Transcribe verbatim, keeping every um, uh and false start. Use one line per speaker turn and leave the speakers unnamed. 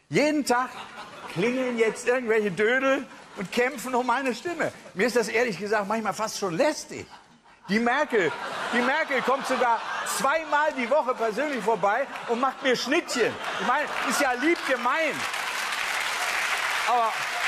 Jeden Tag klingeln jetzt irgendwelche Dödel und kämpfen um meine Stimme. Mir ist das ehrlich gesagt manchmal fast schon lästig. Die Merkel, die Merkel kommt sogar zweimal die Woche persönlich vorbei und macht mir Schnittchen. Ich meine, ist ja lieb gemeint. Aber